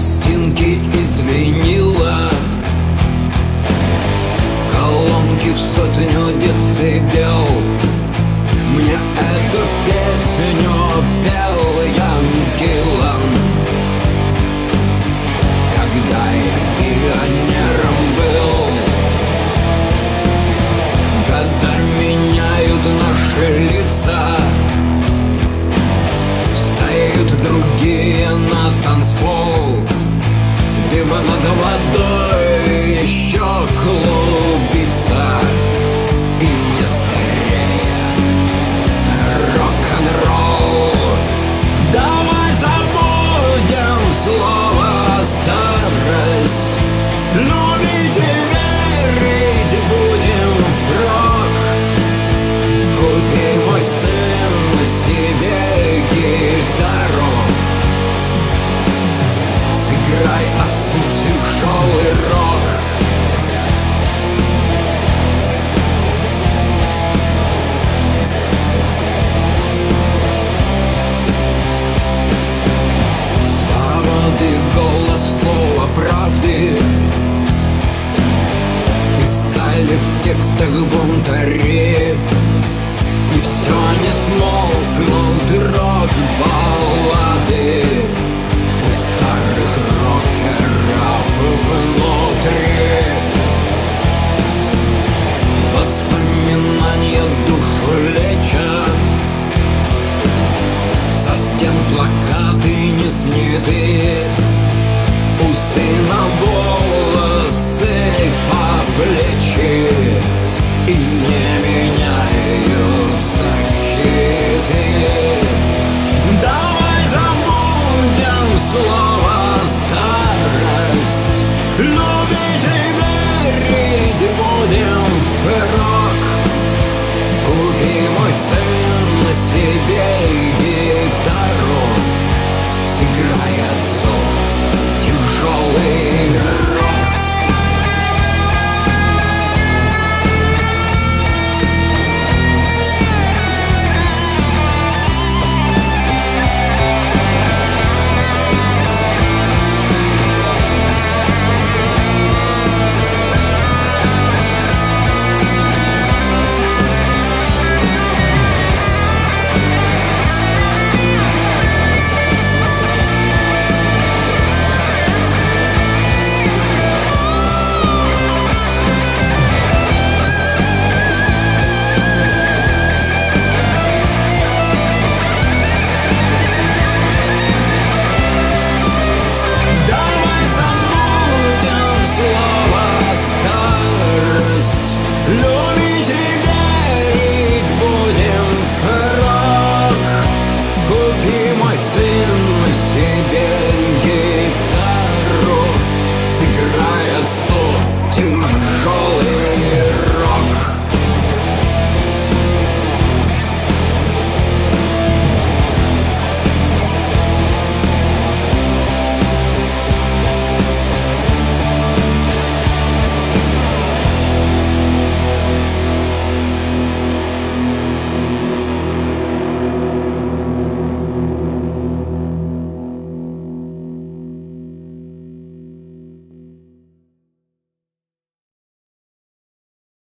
пластинки из винила, колонки в 100 децибел. Мне эту песню пел Ян Гиллан, когда я пионером был. Когда меняют наши лица, встают другие на танцпол. Дыма над водой еще клубится и не стареет рок-н-ролл. Давай забудем слово старость, любить и верить будем впрок. Купи, мой сын, себе гитару, сыграй отцу тяжелый рок. Свободы голос, слово правды искали в текстах бунтари, и все не смолкнут рок-баллады у старых рокеров внутри. Воспоминания душу лечат, со стен плакаты не сняты, у сына волосы по плечи, и не меняются хиты. Давай забудем слово старость, любить и верить будем впрок. Купи, мой сын, себе